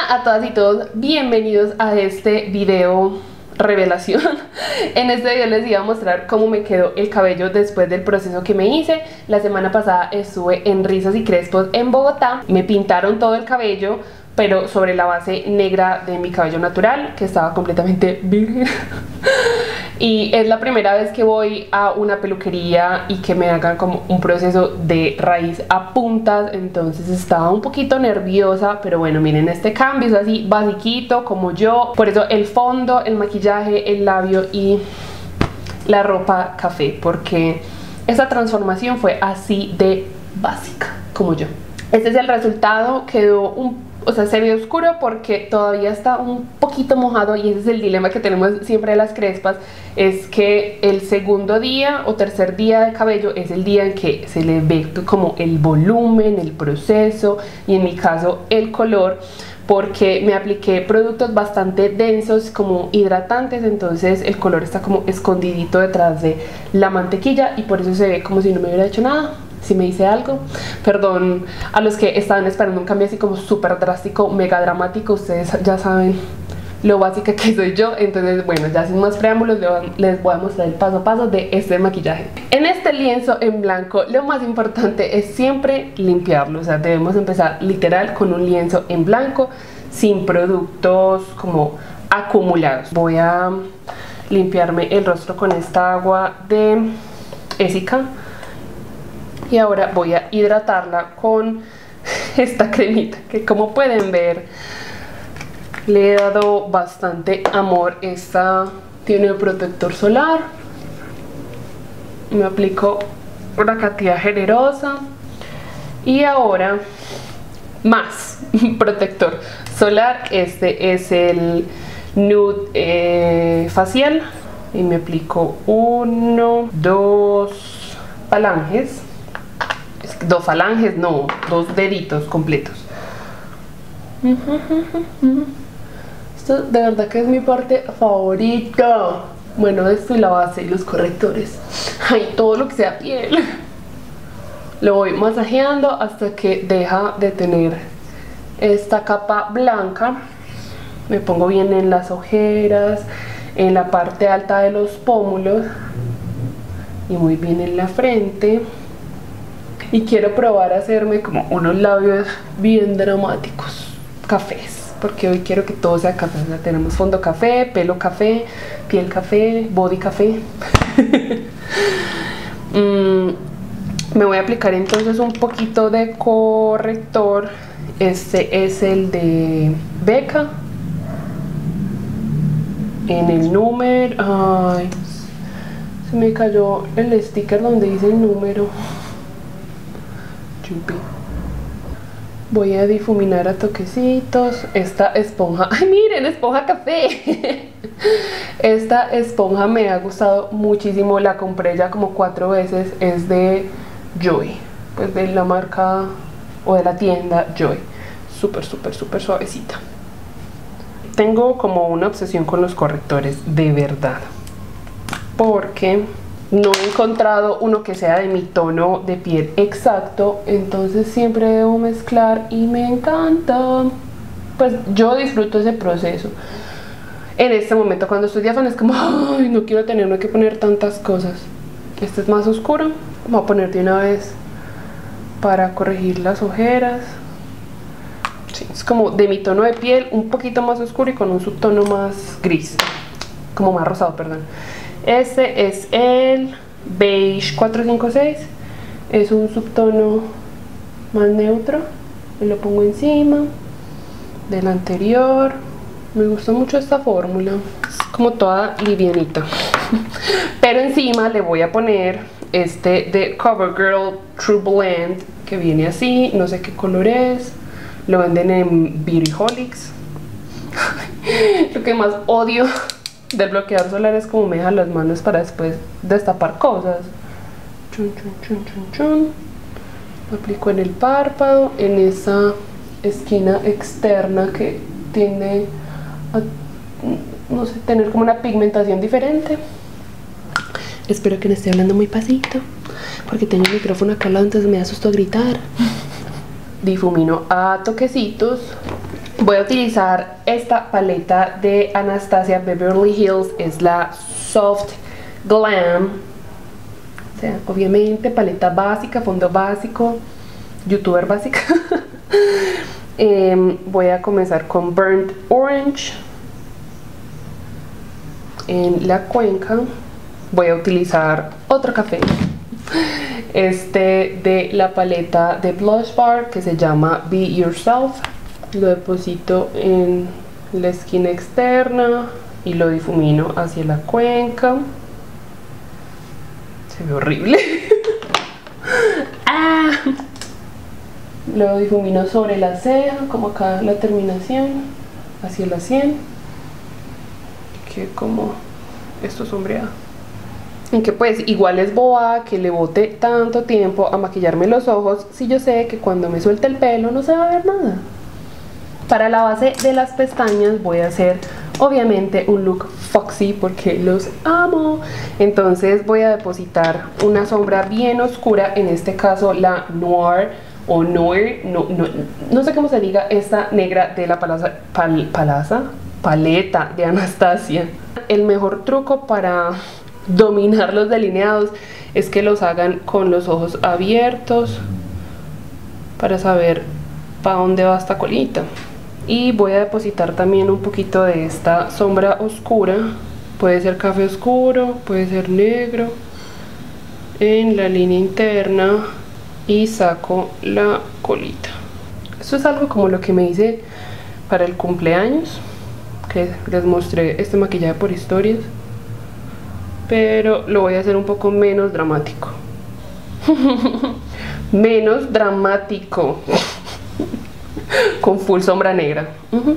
Hola a todas y todos, bienvenidos a este video revelación. En este video les iba a mostrar cómo me quedó el cabello después del proceso que me hice. La semana pasada estuve en Rizos y Crespos en Bogotá. Me pintaron todo el cabello, pero sobre la base negra de mi cabello natural, que estaba completamente virgen. Y es la primera vez que voy a una peluquería y que me hagan como un proceso de raíz a puntas, entonces estaba un poquito nerviosa, pero bueno, miren, este cambio es así basiquito como yo. Por eso el fondo, el maquillaje, el labio y la ropa café, porque esa transformación fue así de básica como yo. Este es el resultado, quedó se ve oscuro porque todavía está un poquito mojado, y ese es el dilema que tenemos siempre de las crespas, es que el segundo día o tercer día de cabello es el día en que se le ve como el volumen, el proceso y en mi caso el color, porque me apliqué productos bastante densos como hidratantes, entonces el color está como escondidito detrás de la mantequilla y por eso se ve como si no me hubiera hecho nada. Si me hice algo, perdón a los que estaban esperando un cambio así como súper drástico, mega dramático, ustedes ya saben lo básica que soy yo. Entonces bueno, ya sin más preámbulos les voy a mostrar el paso a paso de este maquillaje. En este lienzo en blanco lo más importante es siempre limpiarlo, o sea, debemos empezar literal con un lienzo en blanco sin productos como acumulados. Voy a limpiarme el rostro con esta agua de Ésica. Y ahora voy a hidratarla con esta cremita que, como pueden ver, le he dado bastante amor. Esta tiene protector solar. Me aplico una cantidad generosa. Y ahora más protector solar. Este es el Nude Facial. Y me aplico 1, 2 falanges. Dos falanges, no, 2 deditos completos. Esto de verdad que es mi parte favorita. Bueno, esto y la base y los correctores. Ay, todo lo que sea piel. Lo voy masajeando hasta que deja de tener esta capa blanca. Me pongo bien en las ojeras, en la parte alta de los pómulos y muy bien en la frente. Y quiero probar a hacerme como unos labios bien dramáticos, cafés, porque hoy quiero que todo sea café. O sea, tenemos fondo café, pelo café, piel café, body café. Me voy a aplicar entonces un poquito de corrector. Este es el de Becca. En el número... Ay, se me cayó el sticker donde dice el número. Voy a difuminar a toquecitos esta esponja. ¡Ay, miren! Esponja café. Esta esponja me ha gustado muchísimo. La compré ya como 4 veces. Es de Joy, pues de la marca o de la tienda Joy. Súper suavecita. Tengo como una obsesión con los correctores, de verdad, porque no he encontrado uno que sea de mi tono de piel exacto, entonces siempre debo mezclar y me encanta. Pues yo disfruto ese proceso. En este momento cuando estoy diáfana es como, ay, no quiero tenerme que poner tantas cosas. Este es más oscuro, voy a poner de una vez para corregir las ojeras. Sí, es como de mi tono de piel, un poquito más oscuro y con un subtono más gris, como más rosado, perdón. Este es el Beige 456, es un subtono más neutro, me lo pongo encima del anterior. Me gusta mucho esta fórmula, es como toda livianita. Pero encima le voy a poner este de CoverGirl True Blend, que viene así, no sé qué color es, lo venden en Beautyholics. Lo que más odio del bloqueador solar es como me deja las manos para después destapar cosas. Lo aplico en el párpado, en esa esquina externa que tiende a, no sé, tener como una pigmentación diferente. Espero que no esté hablando muy pasito, porque tengo el micrófono acá al lado, entonces me da susto gritar. Difumino a toquecitos Voy a utilizar esta paleta de Anastasia Beverly Hills, es la Soft Glam. O sea, obviamente paleta básica, fondo básico, youtuber básica. Voy a comenzar con Burnt Orange en la cuenca. Voy a utilizar otro café, este de la paleta de Blush Bar que se llama Be Yourself. Lo deposito en la esquina externa y lo difumino hacia la cuenca. Se ve horrible. ¡Ah! Lo difumino sobre la ceja, como acá la terminación, hacia la sien. Que como esto sombreado. En que pues igual es boba que le bote tanto tiempo a maquillarme los ojos si yo sé que cuando me suelte el pelo no se va a ver nada. Para la base de las pestañas voy a hacer obviamente un look foxy porque los amo. Entonces voy a depositar una sombra bien oscura, en este caso la Noir o Noir, no sé cómo se diga, esta negra de la paleta de Anastasia. El mejor truco para dominar los delineados es que los hagan con los ojos abiertos para saber para dónde va esta colita. Y voy a depositar también un poquito de esta sombra oscura, puede ser café oscuro, puede ser negro, en la línea interna y saco la colita. Esto es algo como lo que me hice para el cumpleaños, que les mostré este maquillaje por historias, pero lo voy a hacer un poco menos dramático. Menos dramático. Con full sombra negra.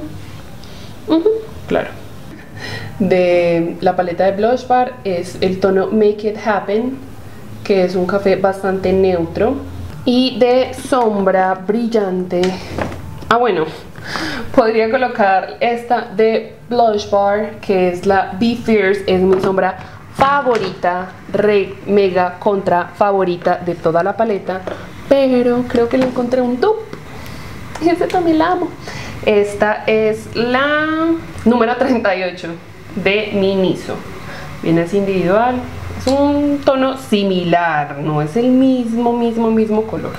Claro. De la paleta de Blush Bar es el tono Make It Happen, que es un café bastante neutro. Y de sombra brillante, bueno, podría colocar esta de Blush Bar, que es la Be Fierce. Es mi sombra favorita, re mega contra favorita de toda la paleta, pero creo que le encontré un dupe y ese también la amo. Esta es la número 38 de Miniso, viene así individual, es un tono similar, no es el mismo color.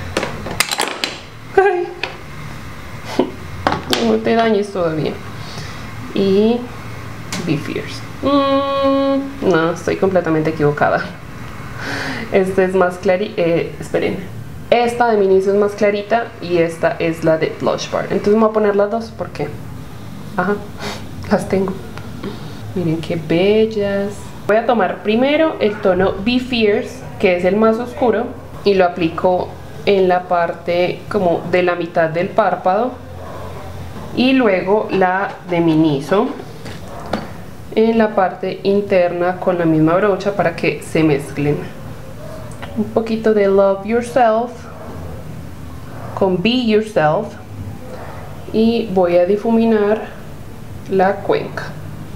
Ay. No te dañes todavía. Y Be Fierce. No, estoy completamente equivocada. Este es más clarita. Esperen. Esta de Miniso es más clarita y esta es la de Blush Bar. Entonces me voy a poner las dos porque las tengo. Miren qué bellas. Voy a tomar primero el tono Be Fierce, que es el más oscuro, y lo aplico en la parte como de la mitad del párpado, y luego la de Miniso en la parte interna con la misma brocha para que se mezclen. Un poquito de Love Yourself con Be Yourself y voy a difuminar la cuenca.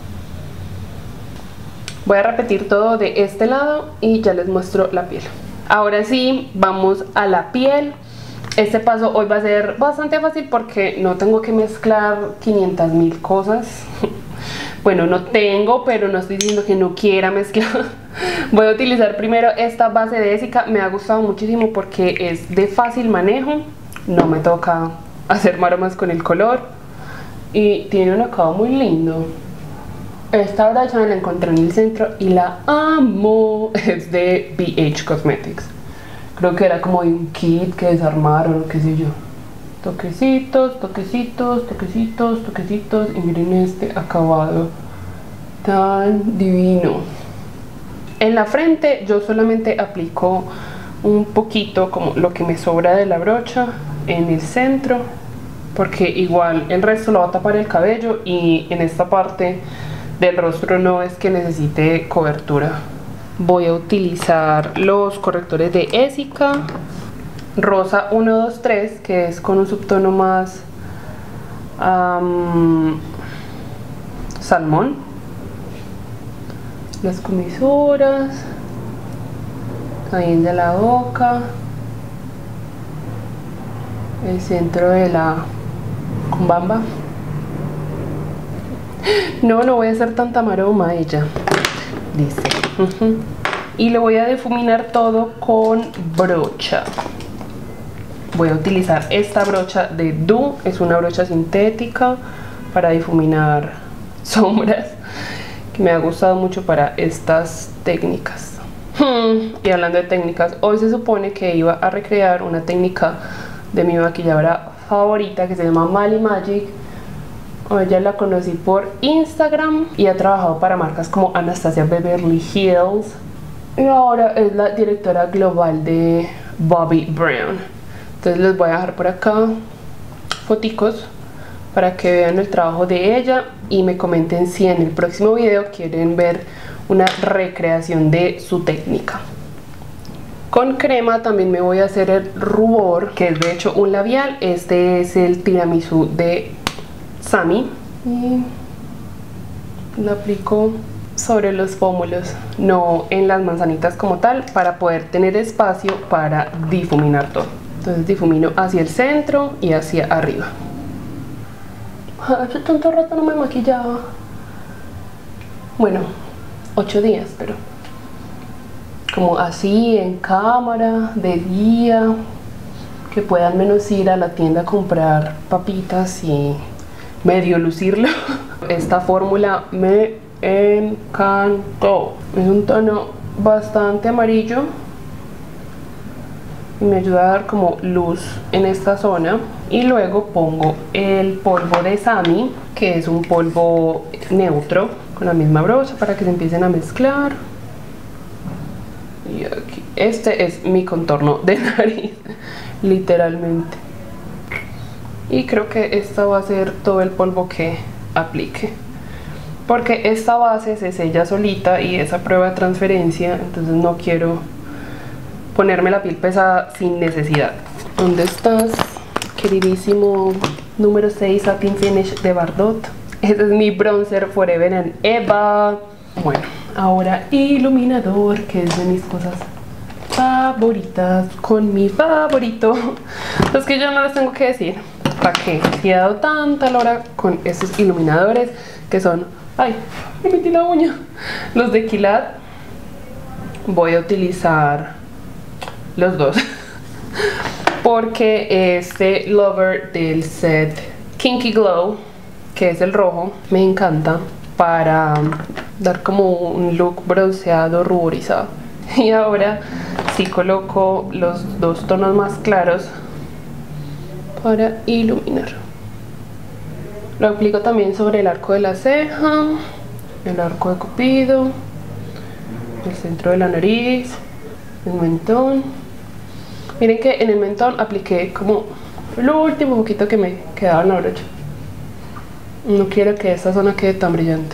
Voy a repetir todo de este lado y ya les muestro la piel. Ahora sí, vamos a la piel. Este paso hoy va a ser bastante fácil porque no tengo que mezclar 500.000 cosas. Bueno, no tengo, pero no estoy diciendo que no quiera mezclar. Voy a utilizar primero esta base de Essica. Me ha gustado muchísimo porque es de fácil manejo. No me toca hacer maromas con el color. Y tiene un acabado muy lindo. Esta brocha me la encontré en el centro y la amo. Es de BH Cosmetics. Creo que era como de un kit que desarmaron, qué sé yo. Toquecitos, toquecitos, toquecitos, toquecitos. Y miren este acabado tan divino. En la frente yo solamente aplico un poquito, como lo que me sobra de la brocha, en el centro, porque igual el resto lo va a tapar el cabello y en esta parte del rostro no es que necesite cobertura. Voy a utilizar los correctores de Essica, rosa 123, que es con un subtono más salmón. Las comisuras, también de la boca, el centro de la con Bamba. No voy a hacer tanta maroma ella, dice. Y lo voy a difuminar todo con brocha. Voy a utilizar esta brocha de Do, es una brocha sintética para difuminar sombras, que me ha gustado mucho para estas técnicas. Y hablando de técnicas, hoy se supone que iba a recrear una técnica de mi maquilladora favorita que se llama Mali Magic. Ella la conocí por Instagram y ha trabajado para marcas como Anastasia Beverly Hills y ahora es la directora global de Bobbi Brown. Entonces les voy a dejar por acá foticos para que vean el trabajo de ella y me comenten si en el próximo video quieren ver una recreación de su técnica. Con crema también me voy a hacer el rubor, que es de hecho un labial. Este es el tiramisú de Sami y lo aplico sobre los pómulos, no en las manzanitas como tal, para poder tener espacio para difuminar todo. Entonces difumino hacia el centro y hacia arriba. Hace tanto rato no me maquillaba. Bueno, 8 días, pero como así en cámara, de día, que puedan menos ir a la tienda a comprar papitas y medio lucirlo. Esta fórmula me encantó. Es un tono bastante amarillo y me ayuda a dar como luz en esta zona. Y luego pongo el polvo de Sami, que es un polvo neutro, con la misma brocha para que se empiecen a mezclar. Y aquí, este es mi contorno de nariz, literalmente. Y creo que esta va a ser todo el polvo que aplique, porque esta base se sella solita y es a prueba de transferencia, entonces no quiero ponerme la piel pesada sin necesidad. ¿Dónde estás, queridísimo número 6 Satin Finish de Bardot? Este es mi bronzer Forever and Ever. Bueno, ahora iluminador, que es de mis cosas favoritas, con mi favorito. Es que yo no les tengo que decir para qué he dado tanta lora con estos iluminadores, que son, ay, me metí la uña, los de Kilad. Voy a utilizar los dos porque este Lover del set Kinky Glow, que es el rojo, me encanta para dar como un look bronceado, ruborizado. Y ahora sí coloco los dos tonos más claros para iluminar. Lo aplico también sobre el arco de la ceja, el arco de cupido, el centro de la nariz, el mentón. Miren que en el mentón apliqué como el último poquito que me quedaba en la brocha. No quiero que esta zona quede tan brillante.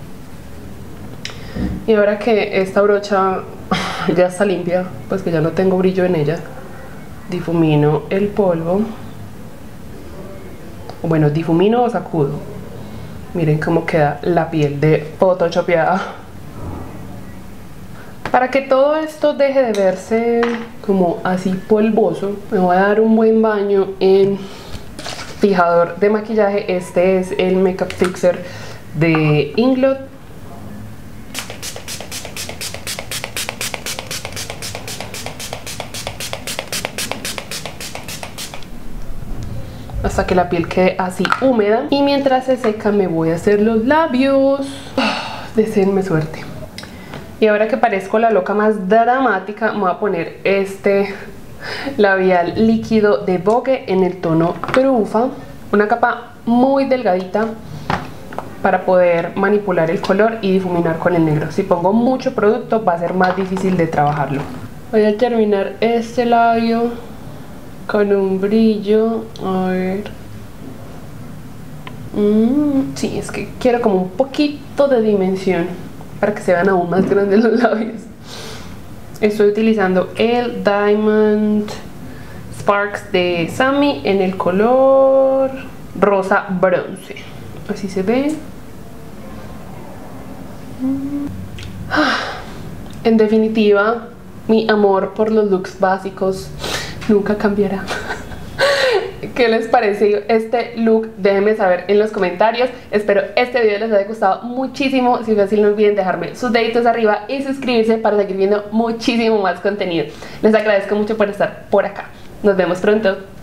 Y ahora que esta brocha ya está limpia, pues que ya no tengo brillo en ella, difumino el polvo. Bueno, difumino o sacudo. Miren cómo queda la piel de photoshopeada. Para que todo esto deje de verse como así polvoso, me voy a dar un buen baño en fijador de maquillaje. Este es el Makeup Fixer de Inglot. Hasta que la piel quede así húmeda. Y mientras se seca me voy a hacer los labios. Deseenme suerte. Y ahora que parezco la loca más dramática, me voy a poner este labial líquido de Vogue en el tono trufa. Una capa muy delgadita para poder manipular el color y difuminar con el negro. Si pongo mucho producto va a ser más difícil de trabajarlo. Voy a terminar este labio con un brillo. A ver. Sí, es que quiero como un poquito de dimensión para que se vean aún más grandes los labios. Estoy utilizando el Diamond Sparks de Sami en el color rosa bronce. Así se ve. En definitiva, mi amor por los looks básicos nunca cambiará. qué les pareció este look, déjenme saber en los comentarios. Espero este video les haya gustado muchísimo. Si fue así, no olviden dejarme sus deditos arriba y suscribirse para seguir viendo muchísimo más contenido. Les agradezco mucho por estar por acá. Nos vemos pronto.